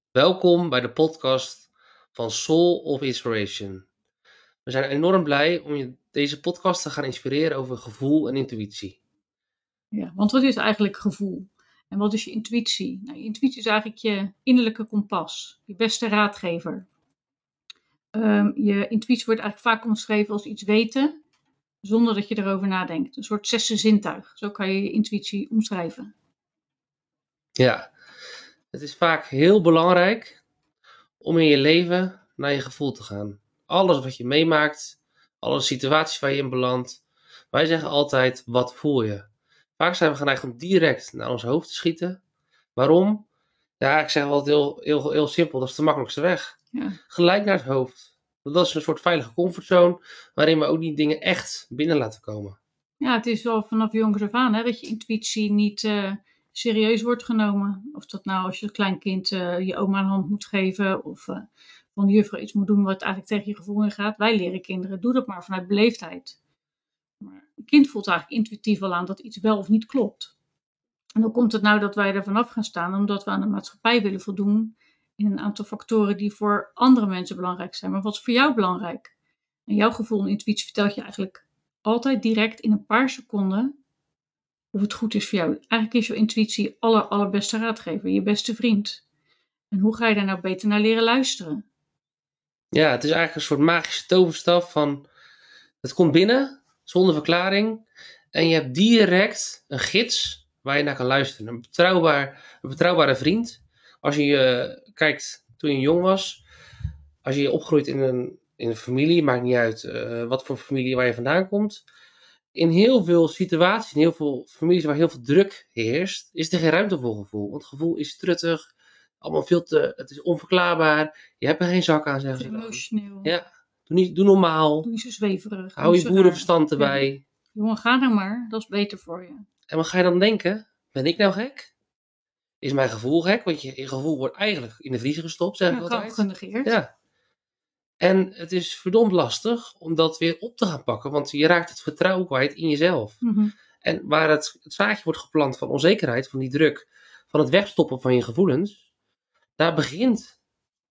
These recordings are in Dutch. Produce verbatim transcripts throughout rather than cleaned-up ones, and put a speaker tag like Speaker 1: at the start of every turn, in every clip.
Speaker 1: Welkom bij de podcast van Soul of Inspiration. We zijn enorm blij om je deze podcast te gaan inspireren over gevoel en intuïtie.
Speaker 2: Ja, want wat is eigenlijk gevoel? En wat is je intuïtie? Nou, je intuïtie is eigenlijk je innerlijke kompas, je beste raadgever. Um, je intuïtie wordt eigenlijk vaak omschreven als iets weten, zonder dat je erover nadenkt. Een soort zesde zintuig, zo kan je je intuïtie omschrijven.
Speaker 1: Ja, het is vaak heel belangrijk om in je leven naar je gevoel te gaan. Alles wat je meemaakt, alle situaties waar je in belandt. Wij zeggen altijd, wat voel je? Vaak zijn we geneigd om direct naar ons hoofd te schieten. Waarom? Ja, ik zeg altijd heel, heel, heel simpel, dat is de makkelijkste weg.
Speaker 2: Ja.
Speaker 1: Gelijk naar het hoofd. Dat is een soort veilige comfortzone, waarin we ook die dingen echt binnen laten komen.
Speaker 2: Ja, het is wel vanaf jongs af aan hè, dat je intuïtie niet uh, serieus wordt genomen. Of dat nou als je als klein kind uh, je oma een hand moet geven of uh, van de juffrouw iets moet doen wat eigenlijk tegen je gevoel ingaat. Wij leren kinderen, doe dat maar vanuit beleefdheid. Maar een kind voelt eigenlijk intuïtief wel aan dat iets wel of niet klopt. En hoe komt het nou dat wij er vanaf gaan staan? Omdat we aan de maatschappij willen voldoen in een aantal factoren die voor andere mensen belangrijk zijn. Maar wat is voor jou belangrijk? En jouw gevoel en intuïtie vertelt je eigenlijk altijd direct in een paar seconden of het goed is voor jou. Eigenlijk is jouw intuïtie aller, allerbeste raadgever, je beste vriend. En hoe ga je daar nou beter naar leren luisteren?
Speaker 1: Ja, het is eigenlijk een soort magische toverstaf van, het komt binnen, zonder verklaring. En je hebt direct een gids waar je naar kan luisteren. Een, betrouwbaar, een betrouwbare vriend. Als je uh, kijkt, toen je jong was, als je opgroeit in een, in een familie, maakt niet uit uh, wat voor familie waar je vandaan komt. In heel veel situaties, in heel veel families waar heel veel druk heerst, is er geen ruimte voor gevoel. Want gevoel is truttig, allemaal veel te, het is onverklaarbaar. Je hebt er geen zak aan, zeggen ze dan.
Speaker 2: Emotioneel.
Speaker 1: Ja, doe, niet, doe normaal.
Speaker 2: Doe niet zo zweverig.
Speaker 1: Hou je boerenverstand erbij.
Speaker 2: Ja. Jongen, ga nou maar, dat is beter voor je.
Speaker 1: En wat ga je dan denken? Ben ik nou gek? Is mijn gevoel gek? Want je, je gevoel wordt eigenlijk in de vriezer gestopt, zeg ik
Speaker 2: Ja,
Speaker 1: altijd.
Speaker 2: genegeerd.
Speaker 1: Ja. En het is verdomd lastig om dat weer op te gaan pakken, want je raakt het vertrouwen kwijt in jezelf.
Speaker 2: Mm-hmm.
Speaker 1: En waar het, het zaadje wordt geplant van onzekerheid, van die druk, van het wegstoppen van je gevoelens, daar begint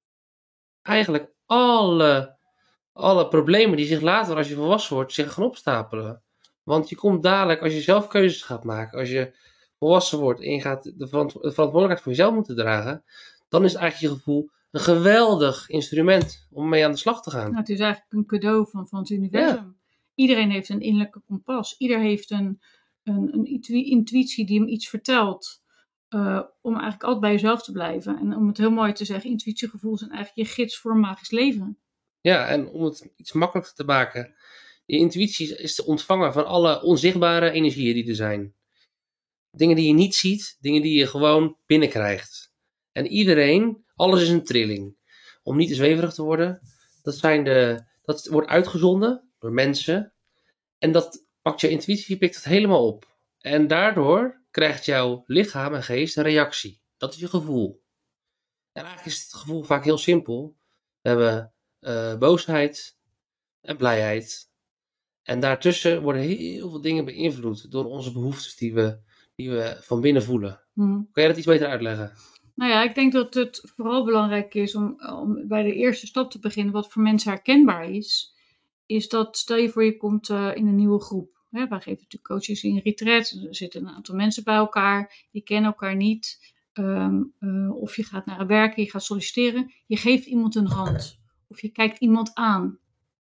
Speaker 1: eigenlijk alle, alle problemen die zich later, als je volwassen wordt, zich gaan opstapelen. Want je komt dadelijk, als je zelf keuzes gaat maken, als je volwassen wordt en je gaat de verantwoordelijkheid voor jezelf moeten dragen, dan is eigenlijk je gevoel een geweldig instrument om mee aan de slag te gaan.
Speaker 2: Nou, het is eigenlijk een cadeau van, van het universum. Ja. Iedereen heeft een innerlijke kompas. Ieder heeft een, een, een intuïtie die hem iets vertelt. Uh, om eigenlijk altijd bij jezelf te blijven. En om het heel mooi te zeggen, intuïtiegevoel zijn eigenlijk je gids voor een magisch leven.
Speaker 1: Ja, en om het iets makkelijker te maken. Je intuïtie is de ontvanger van alle onzichtbare energieën die er zijn. Dingen die je niet ziet, dingen die je gewoon binnenkrijgt. En iedereen, alles is een trilling. Om niet te zweverig te worden, dat, zijn de, dat wordt uitgezonden door mensen. En dat pakt je intuïtie, pikt het helemaal op. En daardoor krijgt jouw lichaam en geest een reactie. Dat is je gevoel. En eigenlijk is het gevoel vaak heel simpel. We hebben uh, boosheid en blijheid. En daartussen worden heel veel dingen beïnvloed door onze behoeftes die we, die we van binnen voelen. Hmm. Kan jij dat iets beter uitleggen?
Speaker 2: Nou ja, ik denk dat het vooral belangrijk is om, om bij de eerste stap te beginnen, wat voor mensen herkenbaar is, is dat stel je voor je komt uh, in een nieuwe groep. Hè, wij geven natuurlijk coaches in retreat, er zitten een aantal mensen bij elkaar, die kennen elkaar niet. Um, uh, of je gaat naar een werk, je gaat solliciteren, je geeft iemand een hand. Of je kijkt iemand aan.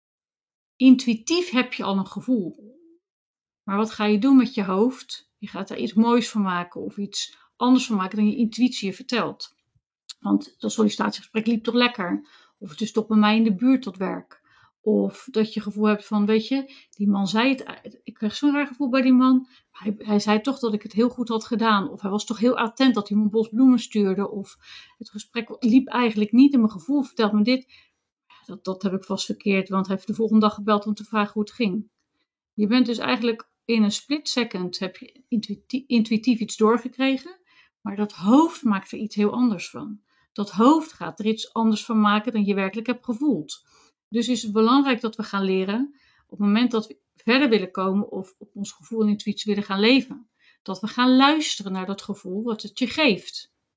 Speaker 2: Intuïtief heb je al een gevoel. Maar wat ga je doen met je hoofd? Je gaat er iets moois van maken of iets anders van maken dan je intuïtie je vertelt. Want dat sollicitatiegesprek liep toch lekker? Of het is toch bij mij in de buurt tot werk? Of dat je gevoel hebt van, weet je, die man zei het, ik kreeg zo'n raar gevoel bij die man. Hij, hij zei toch dat ik het heel goed had gedaan. Of hij was toch heel attent dat hij me een bos bloemen stuurde. Of het gesprek liep eigenlijk niet en mijn gevoel vertelt me dit. Dat, dat heb ik vast verkeerd, want hij heeft de volgende dag gebeld om te vragen hoe het ging. Je bent dus eigenlijk in een split second heb je intuïtief, intuïtief iets doorgekregen. Maar dat hoofd maakt er iets heel anders van. Dat hoofd gaat er iets anders van maken dan je werkelijk hebt gevoeld. Dus is het belangrijk dat we gaan leren, op het moment dat we verder willen komen of op ons gevoel en intuïtie willen gaan leven, dat we gaan luisteren naar dat gevoel wat het je geeft.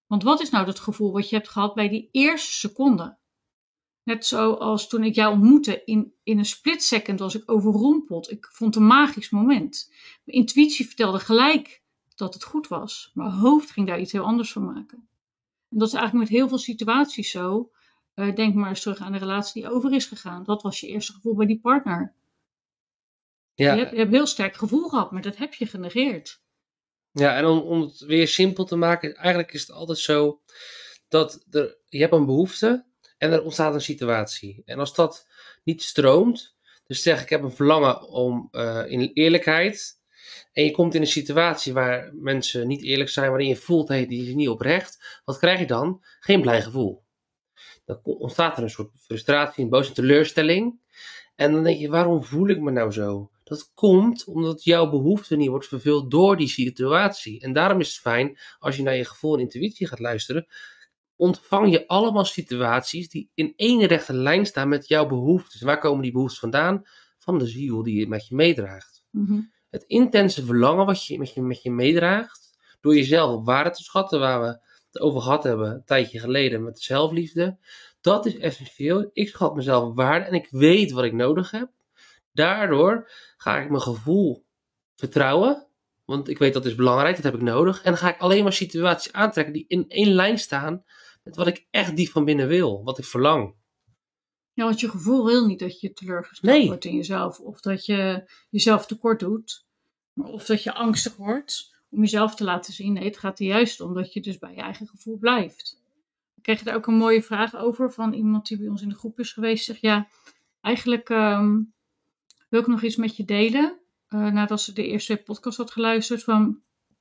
Speaker 2: Want wat is nou dat gevoel wat je hebt gehad bij die eerste seconde? Net zoals toen ik jou ontmoette, in, in een split second was ik overrompeld. Ik vond het een magisch moment. Mijn intuïtie vertelde gelijk dat het goed was. Mijn hoofd ging daar iets heel anders van maken. En dat is eigenlijk met heel veel situaties zo. Uh, denk maar eens terug aan de relatie die over is gegaan. Dat was je eerste gevoel bij die partner.
Speaker 1: Ja,
Speaker 2: Je hebt, je hebt een heel sterk gevoel gehad, maar dat heb je genegeerd.
Speaker 1: ja en om, om het weer simpel te maken, eigenlijk is het altijd zo dat er, je hebt een behoefte en er ontstaat een situatie. En als dat niet stroomt, dus zeg ik heb een verlangen om uh, in eerlijkheid, en je komt in een situatie waar mensen niet eerlijk zijn, waarin je voelt, hey, die is niet oprecht, wat krijg je dan? Geen blij gevoel. Dan ontstaat er een soort frustratie, een boze teleurstelling. En dan denk je, waarom voel ik me nou zo? Dat komt omdat jouw behoefte niet wordt vervuld door die situatie. En daarom is het fijn, als je naar je gevoel en intuïtie gaat luisteren, ontvang je allemaal situaties die in één rechte lijn staan met jouw behoeftes. Waar komen die behoeftes vandaan? Van de ziel die je met je meedraagt.
Speaker 2: Mm-hmm.
Speaker 1: Het intense verlangen wat je met je, met je meedraagt, door jezelf op waarde te schatten, waar we het over gehad hebben een tijdje geleden met zelfliefde, dat is essentieel. Ik schat mezelf op waarde en ik weet wat ik nodig heb. Daardoor ga ik mijn gevoel vertrouwen, want ik weet dat is belangrijk, dat heb ik nodig. En dan ga ik alleen maar situaties aantrekken die in één lijn staan met wat ik echt diep van binnen wil, wat ik verlang.
Speaker 2: Ja, want je gevoel wil niet dat je teleurgesteld
Speaker 1: Nee.
Speaker 2: wordt in jezelf. Of dat je jezelf tekort doet. Of dat je angstig wordt om jezelf te laten zien. Nee, het gaat er juist om dat je dus bij je eigen gevoel blijft. Ik kreeg daar ook een mooie vraag over van iemand die bij ons in de groep is geweest. Zegt ja, eigenlijk um, wil ik nog iets met je delen. Uh, nadat ze de eerste twee podcasts had geluisterd. Van,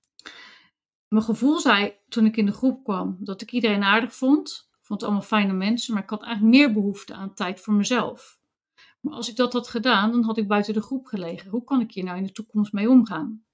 Speaker 2: mijn gevoel zei toen ik in de groep kwam dat ik iedereen aardig vond. Ik vond het allemaal fijne mensen, maar ik had eigenlijk meer behoefte aan tijd voor mezelf. Maar als ik dat had gedaan, dan had ik buiten de groep gelegen. Hoe kan ik hier nou in de toekomst mee omgaan?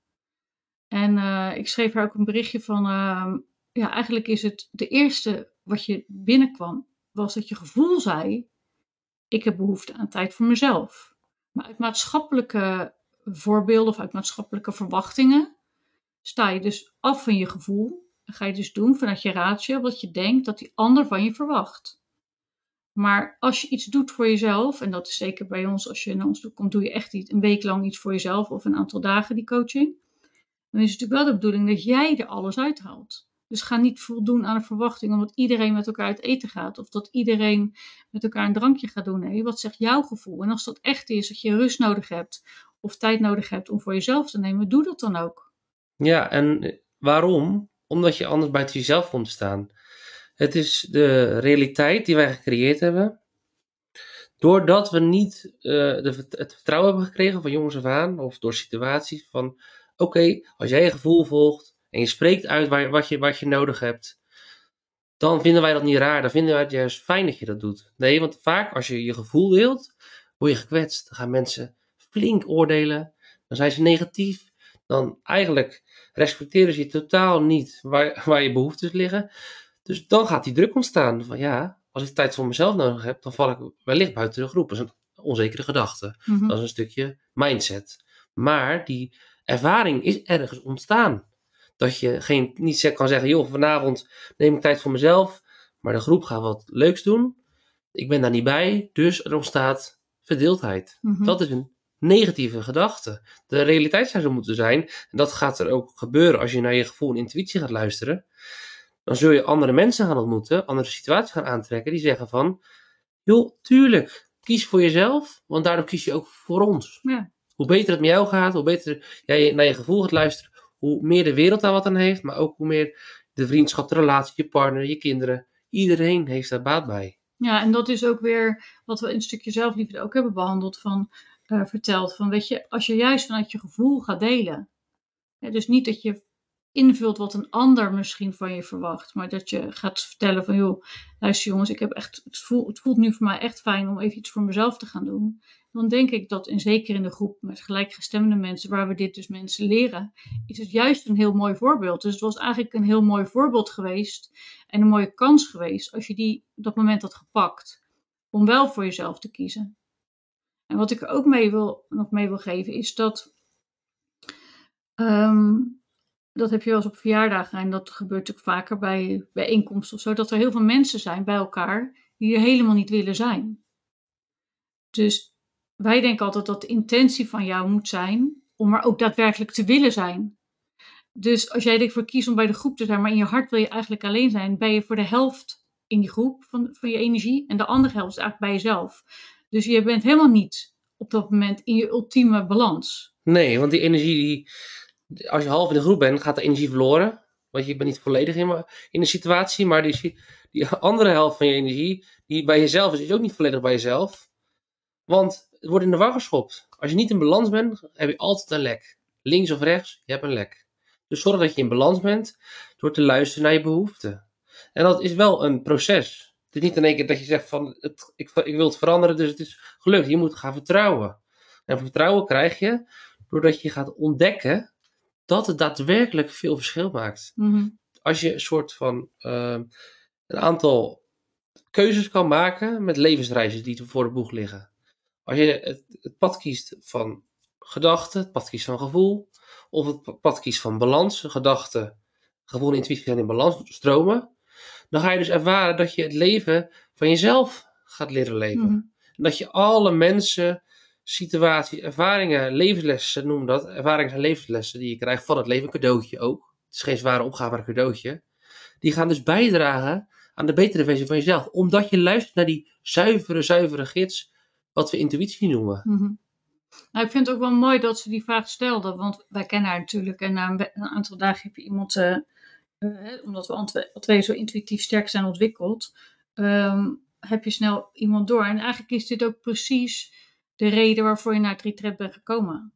Speaker 2: En uh, ik schreef haar ook een berichtje van, uh, ja, eigenlijk is het de eerste wat je binnenkwam, was dat je gevoel zei, ik heb behoefte aan tijd voor mezelf. Maar uit maatschappelijke voorbeelden of uit maatschappelijke verwachtingen sta je dus af van je gevoel. En ga je dus doen vanuit je ratio wat je denkt dat die ander van je verwacht. Maar als je iets doet voor jezelf, en dat is zeker bij ons, als je naar ons toe komt, doe je echt niet een week lang iets voor jezelf of een aantal dagen die coaching. Dan is het natuurlijk wel de bedoeling dat jij er alles uithaalt. Dus ga niet voldoen aan de verwachting omdat iedereen met elkaar uit eten gaat. Of dat iedereen met elkaar een drankje gaat doen. Nee, wat zegt jouw gevoel? En als dat echt is dat je rust nodig hebt of tijd nodig hebt om voor jezelf te nemen, doe dat dan ook.
Speaker 1: Ja, en waarom? Omdat je anders buiten jezelf komt te staan. Het is de realiteit die wij gecreëerd hebben. Doordat we niet uh, de, het vertrouwen hebben gekregen van jongens af aan, of door situaties van, oké, okay, als jij je gevoel volgt en je spreekt uit waar, wat, je, wat je nodig hebt, dan vinden wij dat niet raar. Dan vinden wij het juist fijn dat je dat doet. Nee, want vaak als je je gevoel deelt, word je gekwetst. Dan gaan mensen flink oordelen. Dan zijn ze negatief. Dan eigenlijk respecteren ze je totaal niet waar, waar je behoeftes liggen. Dus dan gaat die druk ontstaan van ja, als ik tijd voor mezelf nodig heb, dan val ik wellicht buiten de groep. Dat is een onzekere gedachte.
Speaker 2: Mm-hmm.
Speaker 1: Dat is een stukje mindset. Maar die ervaring is ergens ontstaan. Dat je geen, niet kan zeggen, joh, vanavond neem ik tijd voor mezelf, maar de groep gaat wat leuks doen. Ik ben daar niet bij, dus er ontstaat verdeeldheid.
Speaker 2: Mm-hmm.
Speaker 1: Dat is een negatieve gedachte. De realiteit zou zo moeten zijn, en dat gaat er ook gebeuren als je naar je gevoel en intuïtie gaat luisteren. Dan zul je andere mensen gaan ontmoeten, andere situaties gaan aantrekken, die zeggen van, joh, tuurlijk, kies voor jezelf, want daardoor kies je ook voor ons.
Speaker 2: Ja.
Speaker 1: Hoe beter het met jou gaat, hoe beter jij naar je gevoel gaat luisteren, hoe meer de wereld daar wat aan heeft, maar ook hoe meer de vriendschap, de relatie, je partner, je kinderen, iedereen heeft daar baat bij.
Speaker 2: Ja, en dat is ook weer wat we in een stukje zelfliefde ook hebben behandeld, van, uh, verteld. Van, weet je, als je juist vanuit je gevoel gaat delen. Hè, dus niet dat je invult wat een ander misschien van je verwacht. Maar dat je gaat vertellen van, joh, luister jongens, ik heb echt, het, voelt, het voelt nu voor mij echt fijn om even iets voor mezelf te gaan doen. Dan denk ik dat, en zeker in de groep met gelijkgestemde mensen, waar we dit dus mensen leren, is het juist een heel mooi voorbeeld. Dus het was eigenlijk een heel mooi voorbeeld geweest en een mooie kans geweest als je die dat moment had gepakt om wel voor jezelf te kiezen. En wat ik er ook mee wil, nog mee wil geven is dat um, dat heb je wel eens op verjaardagen en dat gebeurt natuurlijk vaker bij bijeenkomsten of zo, dat er heel veel mensen zijn bij elkaar die er helemaal niet willen zijn. Dus wij denken altijd dat de intentie van jou moet zijn om er ook daadwerkelijk te willen zijn. Dus als jij ervoor kiest om bij de groep te zijn, maar in je hart wil je eigenlijk alleen zijn, ben je voor de helft in die groep van, van je energie en de andere helft is eigenlijk bij jezelf. Dus je bent helemaal niet op dat moment in je ultieme balans.
Speaker 1: Nee, want die energie, die, als je half in de groep bent, gaat de energie verloren. Want je bent niet volledig in, in de situatie, maar die, die andere helft van je energie, die bij jezelf is, is ook niet volledig bij jezelf. Want het wordt in de war geschopt. Als je niet in balans bent, heb je altijd een lek. Links of rechts, je hebt een lek. Dus zorg dat je in balans bent door te luisteren naar je behoeften. En dat is wel een proces. Het is niet in één keer dat je zegt van, het, ik, ik wil het veranderen, dus het is gelukt. Je moet gaan vertrouwen. En vertrouwen krijg je doordat je gaat ontdekken dat het daadwerkelijk veel verschil maakt.
Speaker 2: Mm-hmm.
Speaker 1: Als je een soort van uh, een aantal keuzes kan maken met levensreizen die voor de boeg liggen. Als je het, het pad kiest van gedachten, het pad kiest van gevoel, of het pad kiest van balans, gedachten, gevoel en intuïtie zijn in balans stromen, dan ga je dus ervaren dat je het leven van jezelf gaat leren leven.
Speaker 2: Mm-hmm.
Speaker 1: En dat je alle mensen, situaties, ervaringen, levenslessen, noem dat, ervaringen en levenslessen die je krijgt van het leven, een cadeautje ook. Het is geen zware opgave, maar een cadeautje. Die gaan dus bijdragen aan de betere versie van jezelf. Omdat je luistert naar die zuivere, zuivere gids, wat we intuïtie noemen.
Speaker 2: Mm-hmm. Nou, ik vind het ook wel mooi dat ze die vraag stelde, want wij kennen haar natuurlijk. En na een, een aantal dagen heb je iemand, uh, uh, omdat we al twee zo intuïtief sterk zijn ontwikkeld, um, heb je snel iemand door. En eigenlijk is dit ook precies de reden waarvoor je naar het retreat bent gekomen.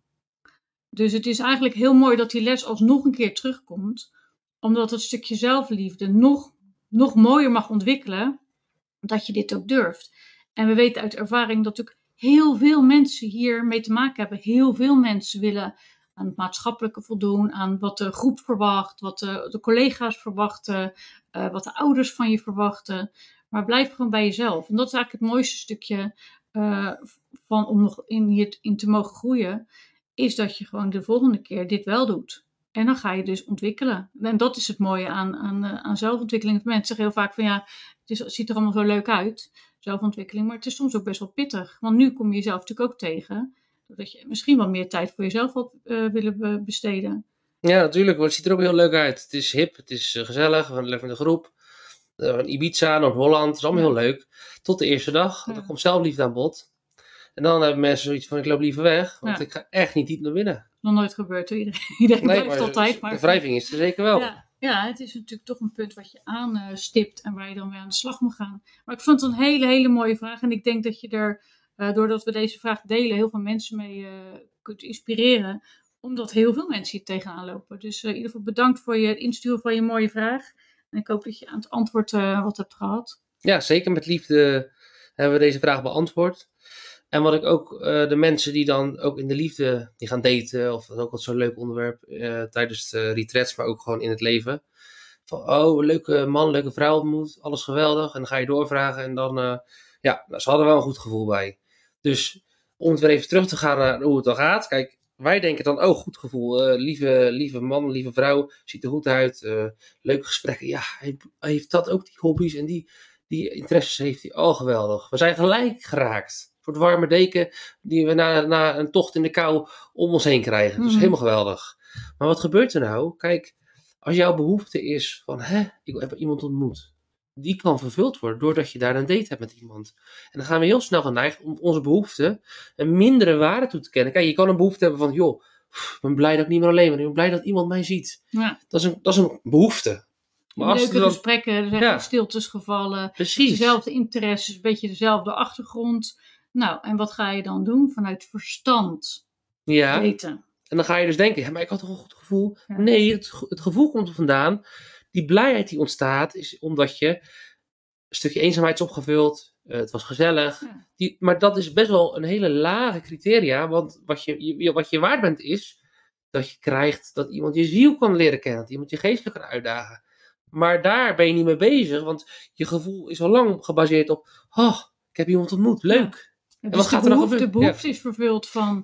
Speaker 2: Dus het is eigenlijk heel mooi dat die les alsnog een keer terugkomt, omdat het stukje zelfliefde nog, nog mooier mag ontwikkelen, dat je dit ook durft. En we weten uit ervaring dat natuurlijk heel veel mensen hier mee te maken hebben. Heel veel mensen willen aan het maatschappelijke voldoen, aan wat de groep verwacht, wat de, de collega's verwachten, uh, wat de ouders van je verwachten. Maar blijf gewoon bij jezelf. En dat is eigenlijk het mooiste stukje uh, van, om nog in, hier in te mogen groeien, is dat je gewoon de volgende keer dit wel doet. En dan ga je dus ontwikkelen. En dat is het mooie aan, aan, uh, aan zelfontwikkeling. Mensen zeggen heel vaak van ja, het, is, het ziet er allemaal zo leuk uit, zelfontwikkeling. Maar het is soms ook best wel pittig. Want nu kom je jezelf natuurlijk ook tegen. Dat je misschien wel meer tijd voor jezelf had uh, willen besteden.
Speaker 1: Ja, natuurlijk. Maar het ziet er ook heel leuk uit. Het is hip, het is uh, gezellig. We hebben een groep. Uh, Ibiza, Noord-Holland. Het is allemaal ja. heel leuk. Tot de eerste dag. Ja. Dan komt zelfliefde aan bod. En dan hebben mensen zoiets van, ik loop liever weg. Want ja. ik ga echt niet diep naar binnen.
Speaker 2: Nog nooit gebeurd. Iedereen, iedereen nee, blijft
Speaker 1: maar
Speaker 2: altijd. Maar
Speaker 1: de wrijving is er zeker wel.
Speaker 2: Ja. Ja, het is natuurlijk toch een punt wat je aanstipt en waar je dan weer aan de slag moet gaan. Maar ik vond het een hele, hele mooie vraag. En ik denk dat je er, uh, doordat we deze vraag delen, heel veel mensen mee uh, kunt inspireren. Omdat heel veel mensen hier tegenaan lopen. Dus uh, in ieder geval bedankt voor je, het insturen van je mooie vraag. En ik hoop dat je aan het antwoord uh, wat hebt gehad.
Speaker 1: Ja, zeker met liefde hebben we deze vraag beantwoord. En wat ik ook, uh, de mensen die dan ook in de liefde, die gaan daten, of dat is ook wat zo'n leuk onderwerp uh, tijdens de retreats, maar ook gewoon in het leven. Van, oh, leuke man, leuke vrouw ontmoet, alles geweldig. En dan ga je doorvragen en dan, uh, ja, nou, ze hadden wel een goed gevoel bij. Dus om het weer even terug te gaan naar hoe het dan gaat. Kijk, wij denken dan, oh, goed gevoel, uh, lieve, lieve man, lieve vrouw, ziet er goed uit, uh, leuke gesprekken. Ja, hij, hij heeft dat ook, die hobby's en die, die interesses heeft hij, oh, geweldig. We zijn gelijk geraakt. Een soort warme deken die we na, na een tocht in de kou om ons heen krijgen. Dat is helemaal geweldig. Maar wat gebeurt er nou? Kijk, als jouw behoefte is van, hè, ik heb iemand ontmoet. Die kan vervuld worden doordat je daar een date hebt met iemand. En dan gaan we heel snel geneigd om onze behoefte een mindere waarde toe te kennen. Kijk, je kan een behoefte hebben van, joh, ik ben blij dat ik niet meer alleen ben. Ik ben blij dat iemand mij ziet.
Speaker 2: Ja.
Speaker 1: Dat is een, dat is een behoefte.
Speaker 2: Maar als leuke dan gesprekken, er zijn ja. stiltes gevallen.
Speaker 1: Precies.
Speaker 2: Dezelfde interesses, een beetje dezelfde achtergrond. Nou, en wat ga je dan doen? Vanuit verstand
Speaker 1: ja.
Speaker 2: weten.
Speaker 1: En dan ga je dus denken, ja, maar ik had toch een goed gevoel? Ja. Nee, het, het gevoel komt er vandaan. Die blijheid die ontstaat, is omdat je een stukje eenzaamheid is opgevuld. Uh, het was gezellig. Ja. Die, maar dat is best wel een hele lage criteria. Want wat je, je, wat je waard bent is, dat je krijgt dat iemand je ziel kan leren kennen. Dat iemand je geestelijk kan uitdagen. Maar daar ben je niet mee bezig. Want je gevoel is al lang gebaseerd op, oh, ik heb iemand ontmoet, leuk.
Speaker 2: Ja. En wat dus gaat er dan gebeuren? De behoefte ja. is vervuld van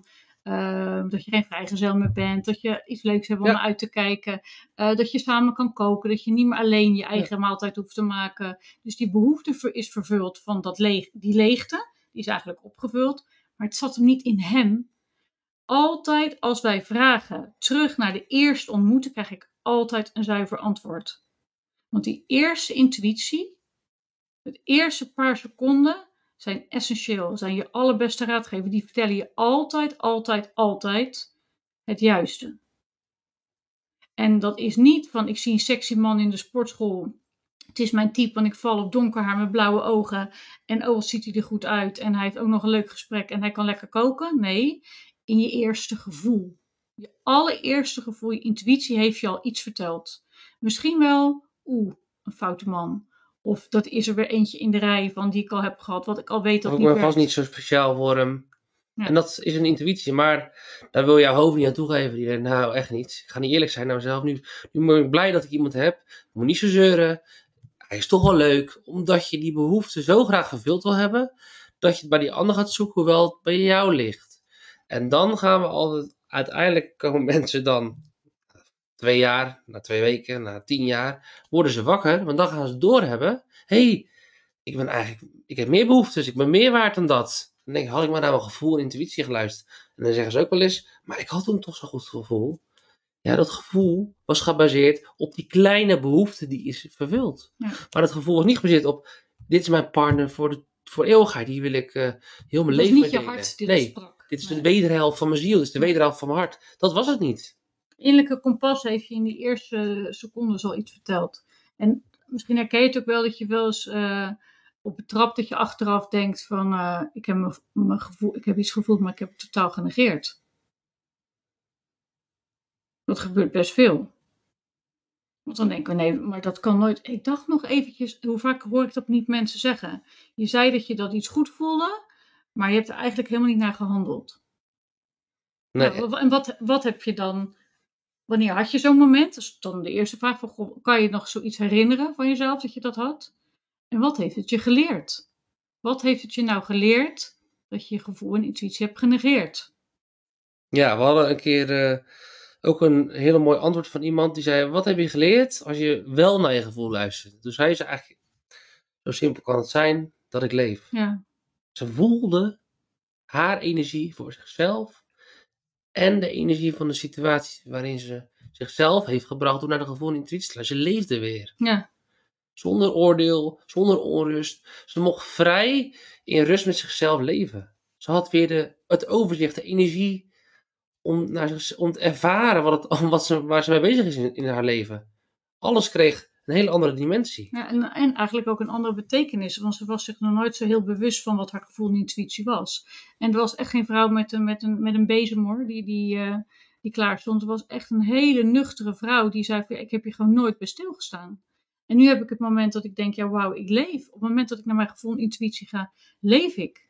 Speaker 2: Uh, dat je geen vrijgezel meer bent. Dat je iets leuks hebt om
Speaker 1: Ja.
Speaker 2: naar uit te kijken. Uh, dat je samen kan koken. Dat je niet meer alleen je eigen
Speaker 1: Ja.
Speaker 2: maaltijd hoeft te maken. Dus die behoefte ver- is vervuld van dat leeg, die leegte. Die is eigenlijk opgevuld. Maar het zat hem niet in hem. Altijd als wij vragen terug naar de eerste ontmoeting, krijg ik altijd een zuiver antwoord. Want die eerste intuïtie, het eerste paar seconden, zijn essentieel. Zijn je allerbeste raadgever. Die vertellen je altijd, altijd, altijd het juiste. En dat is niet van, ik zie een sexy man in de sportschool. Het is mijn type, want ik val op donker haar met blauwe ogen. En oh, wat ziet hij er goed uit. En hij heeft ook nog een leuk gesprek en hij kan lekker koken. Nee, in je eerste gevoel. Je allereerste gevoel, je intuïtie heeft je al iets verteld. Misschien wel, oeh, een foute man. Of dat is er weer eentje in de rij van die ik al heb gehad, wat ik al weet dat
Speaker 1: Of ik
Speaker 2: niet
Speaker 1: ben vast
Speaker 2: werkt.
Speaker 1: niet zo speciaal voor hem.
Speaker 2: Ja.
Speaker 1: En dat is een intuïtie, maar daar wil jouw hoofd niet aan toegeven. Die denkt, nou echt niet. Ik ga niet eerlijk zijn naar mezelf. Nu, nu ben ik blij dat ik iemand heb. Moet niet zo zeuren. Hij is toch wel leuk. Omdat je die behoefte zo graag vervuld wil hebben. Dat je het bij die ander gaat zoeken, hoewel het bij jou ligt. En dan gaan we altijd, uiteindelijk komen mensen dan twee jaar, na twee weken, na tien jaar, worden ze wakker. Want dan gaan ze doorhebben. Hé, hey, ik ben eigenlijk, ik heb meer behoeftes. Ik ben meer waard dan dat. Dan denk ik, had ik maar naar mijn gevoel en intuïtie geluisterd. En dan zeggen ze ook wel eens, maar ik had toen toch zo'n goed gevoel. Ja, dat gevoel was gebaseerd op die kleine behoefte die is vervuld.
Speaker 2: Ja.
Speaker 1: Maar dat gevoel was niet gebaseerd op, dit is mijn partner voor, de, voor eeuwigheid. Die wil ik uh, heel mijn
Speaker 2: dat
Speaker 1: leven
Speaker 2: was niet
Speaker 1: mee
Speaker 2: je
Speaker 1: delen.
Speaker 2: hart die
Speaker 1: nee,
Speaker 2: dat sprak.
Speaker 1: dit is
Speaker 2: Nee.
Speaker 1: de wederhelft van mijn ziel. Dit is de wederhelft van mijn hart. Dat was het niet.
Speaker 2: Innerlijke kompas heeft je in die eerste secondes al iets verteld. En misschien herken je het ook wel dat je wel eens uh, op betrapt dat je achteraf denkt van uh, ik, heb me, me gevoel, ik heb iets gevoeld, maar ik heb het totaal genegeerd. Dat gebeurt best veel. Want dan denken we, nee, maar dat kan nooit. Ik dacht nog eventjes, hoe vaak hoor ik dat niet mensen zeggen? Je zei dat je dat iets goed voelde, maar je hebt er eigenlijk helemaal niet naar gehandeld.
Speaker 1: Nee.
Speaker 2: Nou, en wat, wat heb je dan... Wanneer had je zo'n moment? Dat is dan de eerste vraag van, goh, kan je nog zoiets herinneren van jezelf dat je dat had? En wat heeft het je geleerd? Wat heeft het je nou geleerd dat je je gevoel en intuïtie hebt genegeerd?
Speaker 1: Ja, we hadden een keer uh, ook een hele mooi antwoord van iemand die zei, wat heb je geleerd als je wel naar je gevoel luistert? Dus hij zei eigenlijk, zo simpel kan het zijn dat ik leef.
Speaker 2: Ja.
Speaker 1: Ze voelde haar energie voor zichzelf en de energie van de situatie waarin ze zichzelf heeft gebracht door naar de gevoel en intuïtie te luisteren. Ze leefde weer.
Speaker 2: Ja.
Speaker 1: Zonder oordeel, zonder onrust. Ze mocht vrij in rust met zichzelf leven. Ze had weer de, het overzicht, de energie om, naar, om te ervaren wat het, wat ze, waar ze mee bezig is in, in haar leven. Alles kreeg een hele andere dimensie.
Speaker 2: Ja, en, en eigenlijk ook een andere betekenis. Want ze was zich nog nooit zo heel bewust van wat haar gevoel en intuïtie was. En er was echt geen vrouw met een, met een, met een bezem hoor, die, die, uh, die klaar stond. Er was echt een hele nuchtere vrouw die zei van, ja, ik heb hier gewoon nooit bij stilgestaan. En nu heb ik het moment dat ik denk, ja wauw, ik leef. Op het moment dat ik naar mijn gevoel en intuïtie ga, leef ik.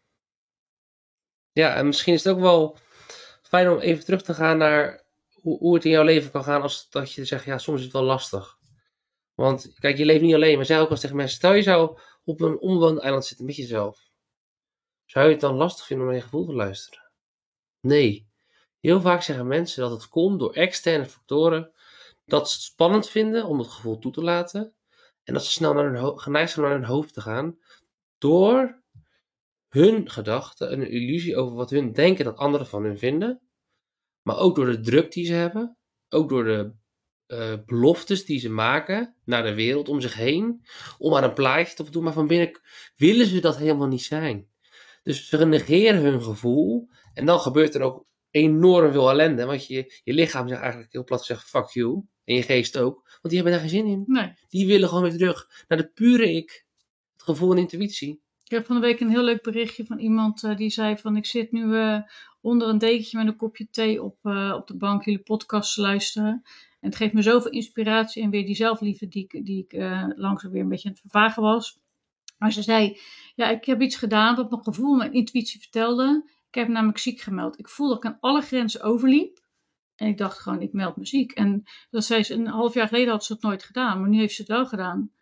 Speaker 1: Ja, en misschien is het ook wel fijn om even terug te gaan naar hoe, hoe het in jouw leven kan gaan als dat je zegt, ja, soms is het wel lastig. Want kijk, je leeft niet alleen, maar zij ook als tegen mensen, stel je zou op een onbewoond eiland zitten met jezelf. Zou je het dan lastig vinden om naar je gevoel te luisteren? Nee. Heel vaak zeggen mensen dat het komt door externe factoren, dat ze het spannend vinden om het gevoel toe te laten en dat ze snel naar hun ho- geneigd zijn naar hun hoofd te gaan door hun gedachten, een illusie over wat hun denken dat anderen van hun vinden, maar ook door de druk die ze hebben, ook door de uh, beloftes die ze maken naar de wereld om zich heen, om aan een plaatje te voldoen, maar van binnen willen ze dat helemaal niet zijn. Dus ze negeren hun gevoel en dan gebeurt er ook enorm veel ellende, want je, je lichaam zegt eigenlijk heel plat gezegd fuck you, en je geest ook, want die hebben daar geen zin in.
Speaker 2: Nee.
Speaker 1: Die willen gewoon weer terug naar de pure ik, het gevoel en intuïtie.
Speaker 2: Ik heb van de week een heel leuk berichtje van iemand uh, die zei van, ik zit nu uh, onder een dekentje met een kopje thee op, uh, op de bank jullie podcast te luisteren. En het geeft me zoveel inspiratie en weer die zelfliefde die ik, die ik uh, langzaam weer een beetje aan het vervagen was. Maar ze zei, ja, ik heb iets gedaan wat mijn gevoel en mijn intuïtie vertelde. Ik heb namelijk ziek gemeld. Ik voelde dat ik aan alle grenzen overliep. En ik dacht gewoon, ik meld me ziek. En dat zei ze, een half jaar geleden had ze het nooit gedaan, maar nu heeft ze het wel gedaan.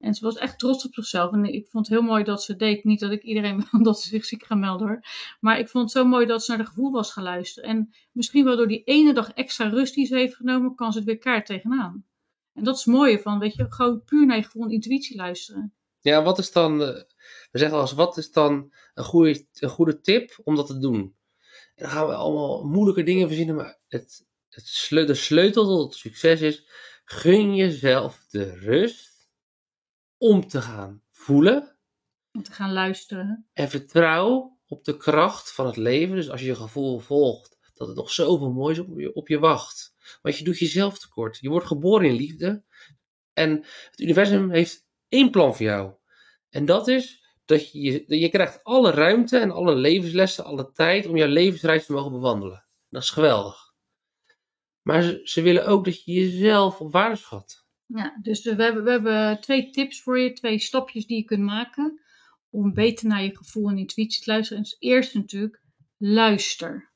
Speaker 2: En ze was echt trots op zichzelf. En ik vond het heel mooi dat ze deed. Niet dat ik iedereen wil dat ze zich ziek gaan melden hoor. Maar ik vond het zo mooi dat ze naar de gevoel was gaan luisteren. En misschien wel door die ene dag extra rust die ze heeft genomen, kan ze het weer kaart tegenaan. En dat is het mooie van, weet je, gewoon puur naar je gevoel en intuïtie luisteren.
Speaker 1: Ja, wat is dan, uh, we zeggen als wat is dan een goede, een goede tip om dat te doen? En dan gaan we allemaal moeilijke dingen verzinnen, maar het, het sleu- de sleutel tot succes is, gun jezelf de rust om te gaan voelen.
Speaker 2: Om te gaan luisteren.
Speaker 1: En vertrouw op de kracht van het leven. Dus als je je gevoel volgt, dat het nog zoveel moois op je, op je wacht. Want je doet jezelf tekort. Je wordt geboren in liefde. En het universum heeft één plan voor jou. En dat is dat je, je krijgt alle ruimte en alle levenslessen, alle tijd om jouw levensreis te mogen bewandelen. Dat is geweldig. Maar ze, ze willen ook dat je jezelf op waarde schat.
Speaker 2: Ja, dus we hebben, we hebben twee tips voor je, twee stapjes die je kunt maken om beter naar je gevoel en intuïtie te luisteren. En het eerste natuurlijk, luister.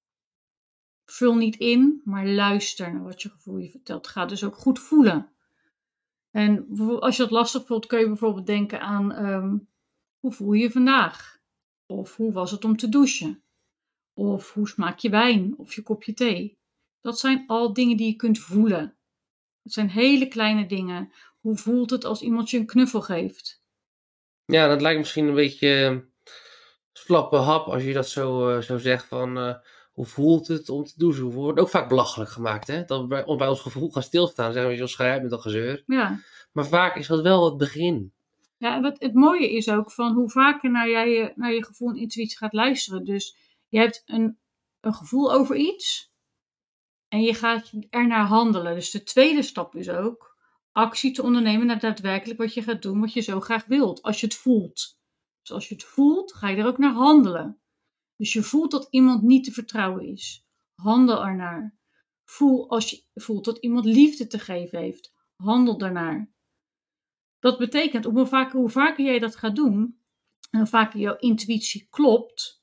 Speaker 2: Vul niet in, maar luister naar wat je gevoel je vertelt. Ga dus ook goed voelen. En als je dat lastig voelt, kun je bijvoorbeeld denken aan um, hoe voel je je vandaag? Of hoe was het om te douchen? Of hoe smaak je wijn of je kopje thee? Dat zijn al dingen die je kunt voelen. Het zijn hele kleine dingen. Hoe voelt het als iemand je een knuffel geeft?
Speaker 1: Ja, dat lijkt misschien een beetje slappe hap als je dat zo, uh, zo zegt van uh, hoe voelt het om te douchen? Hoe wordt ook vaak belachelijk gemaakt, hè? Dat we bij, bij ons gevoel gaan stilstaan. Zeggen we, joh, schrijf uit met dat gezeur.
Speaker 2: Ja.
Speaker 1: Maar vaak is dat wel het begin.
Speaker 2: Ja, en wat het mooie is ook van hoe vaker naar jij je, naar je gevoel en intuïtie gaat luisteren. Dus je hebt een, een gevoel over iets en je gaat ernaar handelen. Dus de tweede stap is ook actie te ondernemen naar daadwerkelijk wat je gaat doen, wat je zo graag wilt, als je het voelt. Dus als je het voelt, ga je er ook naar handelen. Dus je voelt dat iemand niet te vertrouwen is. Handel ernaar. Voel als je voelt dat iemand liefde te geven heeft. Handel daarnaar. Dat betekent, hoe vaker, hoe vaker jij dat gaat doen, en hoe vaker jouw intuïtie klopt,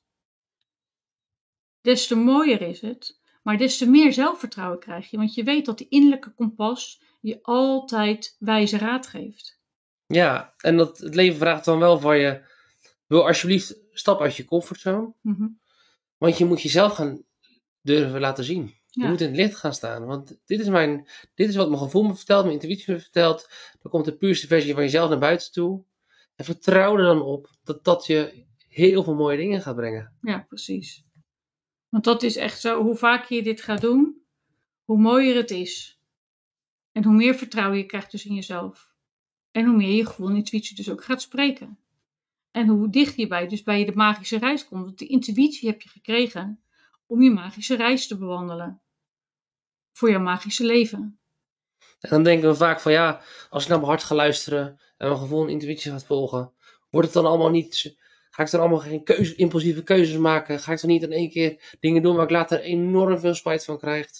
Speaker 2: des te mooier is het, maar des te meer zelfvertrouwen krijg je. Want je weet dat die innerlijke kompas je altijd wijze raad geeft.
Speaker 1: Ja, en dat, het leven vraagt dan wel van je, wil alsjeblieft stap uit je comfortzone.
Speaker 2: Mm-hmm.
Speaker 1: Want je moet jezelf gaan durven laten zien. Je
Speaker 2: Ja.
Speaker 1: moet in het licht gaan staan. Want dit is, mijn, dit is wat mijn gevoel me vertelt, mijn intuïtie me vertelt. Dan komt de puurste versie van jezelf naar buiten toe. En vertrouw er dan op dat dat je heel veel mooie dingen gaat brengen.
Speaker 2: Ja, precies. Want dat is echt zo, hoe vaker je dit gaat doen, hoe mooier het is. En hoe meer vertrouwen je krijgt dus in jezelf. En hoe meer je gevoel en intuïtie dus ook gaat spreken. En hoe dichter je bij, dus bij de magische reis komt. Want de intuïtie heb je gekregen om je magische reis te bewandelen. Voor jouw magische leven.
Speaker 1: En dan denken we vaak van ja, als ik naar mijn hart ga luisteren en mijn gevoel en intuïtie gaat volgen, wordt het dan allemaal niet, ga ik dan allemaal geen keuze, impulsieve keuzes maken? Ga ik dan niet in één keer dingen doen waar ik later enorm veel spijt van krijg?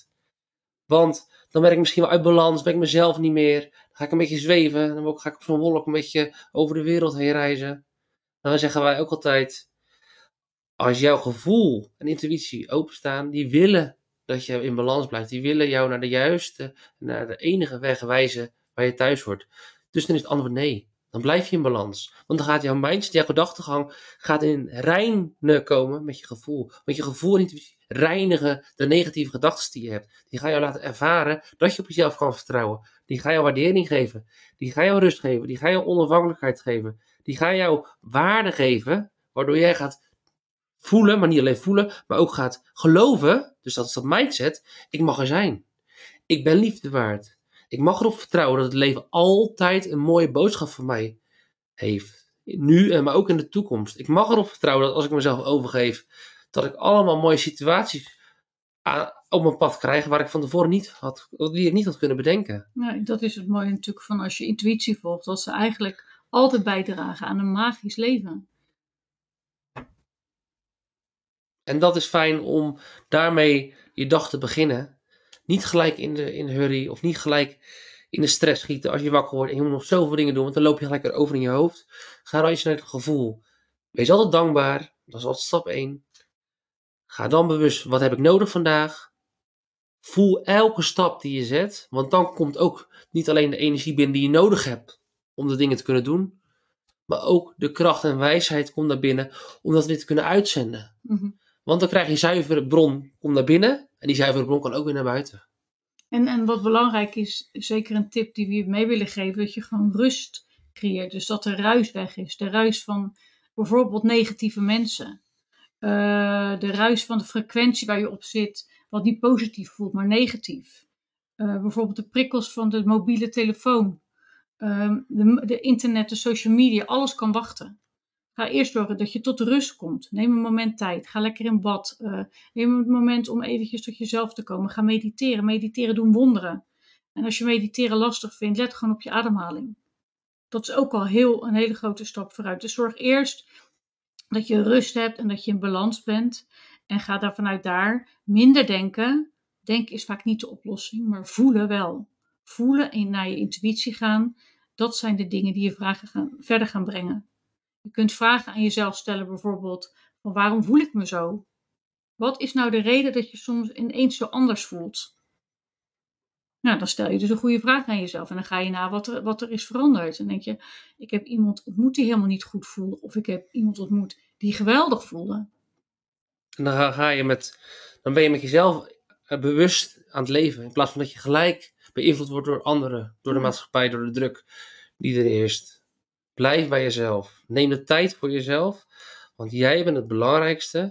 Speaker 1: Want dan ben ik misschien wel uit balans, ben ik mezelf niet meer. Dan ga ik een beetje zweven, dan ga ik op zo'n wolk een beetje over de wereld heen reizen. Dan zeggen wij ook altijd, als jouw gevoel en intuïtie openstaan, die willen dat je in balans blijft. Die willen jou naar de juiste, naar de enige weg wijzen waar je thuis hoort. Dus dan is het antwoord nee. Dan blijf je in balans. Want dan gaat jouw mindset, jouw gedachtegang, gaat in reinen komen met je gevoel. Want je gevoel en intuïtie reinigen de negatieve gedachten die je hebt. Die gaan jou laten ervaren dat je op jezelf kan vertrouwen. Die gaan jou waardering geven. Die gaan jou rust geven. Die gaan jou onafhankelijkheid geven. Die gaan jou waarde geven, waardoor jij gaat voelen, maar niet alleen voelen, maar ook gaat geloven. Dus dat is dat mindset. Ik mag er zijn. Ik ben liefde waard. Ik mag erop vertrouwen dat het leven altijd een mooie boodschap voor mij heeft. Nu en maar ook in de toekomst. Ik mag erop vertrouwen dat als ik mezelf overgeef, dat ik allemaal mooie situaties aan, op mijn pad krijg waar ik van tevoren niet had, die ik niet had kunnen bedenken.
Speaker 2: Nee, dat is het mooie natuurlijk van als je intuïtie volgt, dat ze eigenlijk altijd bijdragen aan een magisch leven.
Speaker 1: En dat is fijn om daarmee je dag te beginnen. Niet gelijk in de, in de hurry of niet gelijk in de stress schieten als je wakker wordt en je moet nog zoveel dingen doen, want dan loop je gelijk erover in je hoofd. Ga dan eens naar het gevoel. Wees altijd dankbaar, dat is altijd stap één. Ga dan bewust, wat heb ik nodig vandaag? Voel elke stap die je zet, want dan komt ook niet alleen de energie binnen die je nodig hebt om de dingen te kunnen doen. Maar ook de kracht en wijsheid komt naar binnen om dat weer te kunnen uitzenden.
Speaker 2: Mm-hmm.
Speaker 1: Want dan krijg je zuivere bron, komt naar binnen. En die zuivere bron kan ook weer naar buiten.
Speaker 2: En, en wat belangrijk is, zeker een tip die we je mee willen geven, dat je gewoon rust creëert. Dus dat de ruis weg is. De ruis van bijvoorbeeld negatieve mensen. Uh, de ruis van de frequentie waar je op zit, wat niet positief voelt, maar negatief. Uh, bijvoorbeeld de prikkels van de mobiele telefoon. Uh, de, de internet, de social media, alles kan wachten. Ga eerst zorgen dat je tot rust komt. Neem een moment tijd. Ga lekker in bad. Uh, neem een moment om eventjes tot jezelf te komen. Ga mediteren. Mediteren doen wonderen. En als je mediteren lastig vindt, let gewoon op je ademhaling. Dat is ook al heel, een hele grote stap vooruit. Dus zorg eerst dat je rust hebt en dat je in balans bent. En ga daar vanuit daar minder denken. Denken is vaak niet de oplossing, maar voelen wel. Voelen en naar je intuïtie gaan. Dat zijn de dingen die je vragen gaan, verder gaan brengen. Je kunt vragen aan jezelf stellen bijvoorbeeld, van waarom voel ik me zo? Wat is nou de reden dat je soms ineens zo anders voelt? Nou, dan stel je dus een goede vraag aan jezelf en dan ga je naar wat er, wat er is veranderd. En dan denk je, ik heb iemand ontmoet die helemaal niet goed voelde, of ik heb iemand ontmoet die geweldig voelde.
Speaker 1: En dan ga je met, dan ben je met jezelf bewust aan het leven, in plaats van dat je gelijk beïnvloed wordt door anderen, door de maatschappij, door de druk die er heerst. Blijf bij jezelf. Neem de tijd voor jezelf. Want jij bent het belangrijkste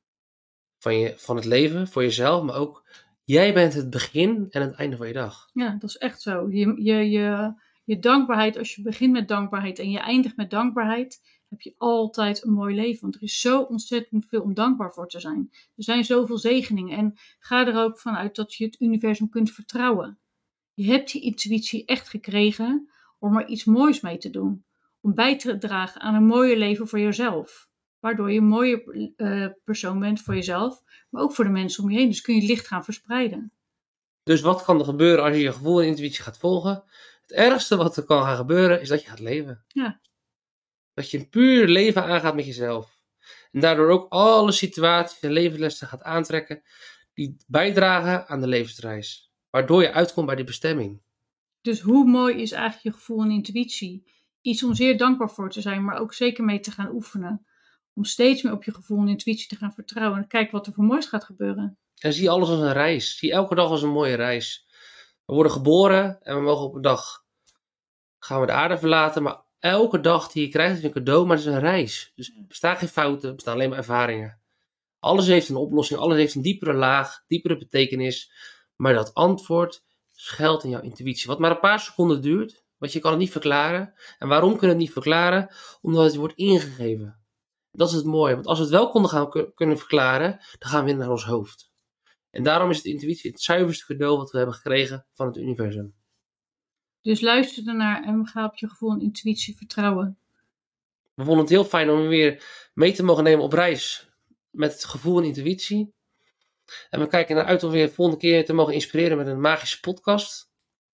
Speaker 1: van, je, van het leven, voor jezelf. Maar ook, jij bent het begin en het einde van je dag.
Speaker 2: Ja, dat is echt zo. Je, je, je, je dankbaarheid, als je begint met dankbaarheid en je eindigt met dankbaarheid, heb je altijd een mooi leven. Want er is zo ontzettend veel om dankbaar voor te zijn. Er zijn zoveel zegeningen. En ga er ook vanuit dat je het universum kunt vertrouwen. Je hebt die intuïtie echt gekregen om er iets moois mee te doen. Om bij te dragen aan een mooier leven voor jezelf. Waardoor je een mooie uh, persoon bent voor jezelf, maar ook voor de mensen om je heen. Dus kun je licht gaan verspreiden.
Speaker 1: Dus wat kan er gebeuren als je je gevoel en intuïtie gaat volgen? Het ergste wat er kan gaan gebeuren is dat je gaat leven.
Speaker 2: Ja.
Speaker 1: Dat je een puur leven aangaat met jezelf. En daardoor ook alle situaties en levenslessen gaat aantrekken die bijdragen aan de levensreis. Waardoor je uitkomt bij die bestemming.
Speaker 2: Dus hoe mooi is eigenlijk je gevoel en intuïtie? Iets om zeer dankbaar voor te zijn, maar ook zeker mee te gaan oefenen. Om steeds meer op je gevoel en intuïtie te gaan vertrouwen. En kijk wat er voor moois gaat gebeuren.
Speaker 1: En zie alles als een reis. Zie elke dag als een mooie reis. We worden geboren en we mogen op een dag gaan we de aarde verlaten. Maar elke dag die je krijgt is een cadeau, maar het is een reis. Dus er bestaan geen fouten, er bestaan alleen maar ervaringen. Alles heeft een oplossing, alles heeft een diepere laag, diepere betekenis. Maar dat antwoord schuilt in jouw intuïtie. Wat maar een paar seconden duurt, want je kan het niet verklaren. En waarom kunnen we het niet verklaren? Omdat het wordt ingegeven. Dat is het mooie, want als we het wel konden gaan kunnen verklaren, dan gaan we weer naar ons hoofd. En daarom is het intuïtie het zuiverste cadeau wat we hebben gekregen van het universum.
Speaker 2: Dus luister ernaar en ga op je gevoel en intuïtie vertrouwen.
Speaker 1: We vonden het heel fijn om je weer mee te mogen nemen op reis met het gevoel en intuïtie. En we kijken naar uit om weer de volgende keer te mogen inspireren met een magische podcast.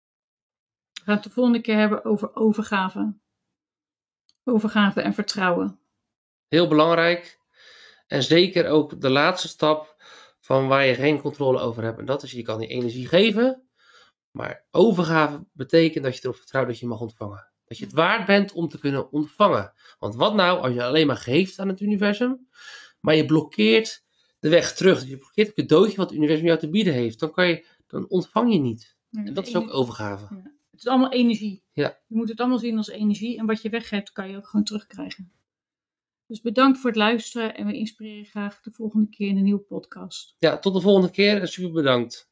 Speaker 2: We gaan het de volgende keer hebben over overgave. Overgave en vertrouwen.
Speaker 1: Heel belangrijk. En zeker ook de laatste stap van waar je geen controle over hebt. En dat is, je kan die energie geven. Maar overgave betekent dat je erop vertrouwt dat je mag ontvangen. Dat je het waard bent om te kunnen ontvangen. Want wat nou als je alleen maar geeft aan het universum, maar je blokkeert de weg terug. Dus je blokkeert het cadeautje wat het universum jou te bieden heeft. Dan, kan je, dan ontvang je niet. Ja, en dat is ook overgave.
Speaker 2: Ja. Het is allemaal energie.
Speaker 1: Ja.
Speaker 2: Je moet het allemaal zien als energie. En wat je weggeeft, kan je ook gewoon terugkrijgen. Dus bedankt voor het luisteren. En we inspireren graag de volgende keer in een nieuwe podcast.
Speaker 1: Ja, tot de volgende keer en super bedankt.